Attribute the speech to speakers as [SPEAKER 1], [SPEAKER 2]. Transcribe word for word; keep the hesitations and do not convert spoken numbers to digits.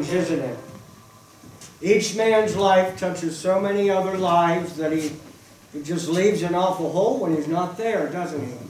[SPEAKER 1] isn't it? Each man's life touches so many other lives that he, he just leaves an awful hole when he's not there, doesn't he?